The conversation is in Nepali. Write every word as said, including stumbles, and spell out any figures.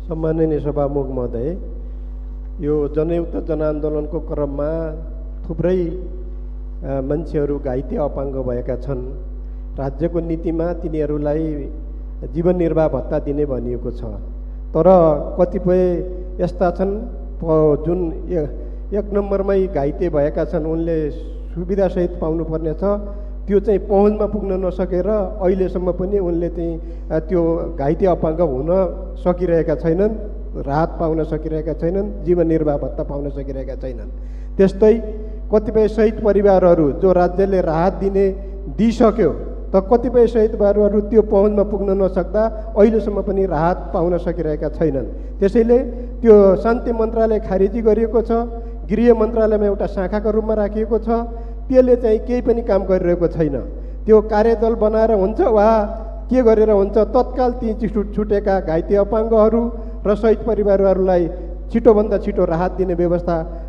सम्माननीय सभामुख महोदय, यो जनयुक्त जनआन्दोलनको क्रममा थुप्रै मान्छेहरू घाइते अपाङ्ग भएका छन्। राज्यको नीतिमा तिनीहरूलाई जीवन निर्वाह भत्ता दिने भनिएको छ, तर कतिपय यस्ता छन् जुन एक नम्बरमै घाइते भएका छन्, उनले सुविधासहित पाउनुपर्ने छ, त्यो चाहिँ पहुँचमा पुग्न नसकेर अहिलेसम्म पनि उनले चाहिँ त्यो घाइते अपाङ्ग हुन सकिरहेका छैनन्, राहत पाउन सकिरहेका छैनन्, जीवन निर्वाह भत्ता पाउन सकिरहेका छैनन्। त्यस्तै कतिपय शहीद परिवारहरू जो राज्यले राहत दिने दिइसक्यो, त कतिपय शहीद परिवारहरू त्यो पहुँचमा पुग्न नसक्दा अहिलेसम्म पनि राहत पाउन सकिरहेका छैनन्। त्यसैले त्यो शान्ति मन्त्रालय खारेजी गरिएको छ, गृह मन्त्रालयमा एउटा शाखाको रूपमा राखिएको छ, त्यसले चाहिँ केही पनि काम गरिरहेको छैन। त्यो कार्यदल बनाएर हुन्छ वा के गरेर हुन्छ, तत्काल ती छुटेका घाइते अपाङ्गहरू र शहीद परिवारहरूलाई छिटोभन्दा छिटो राहत दिने व्यवस्था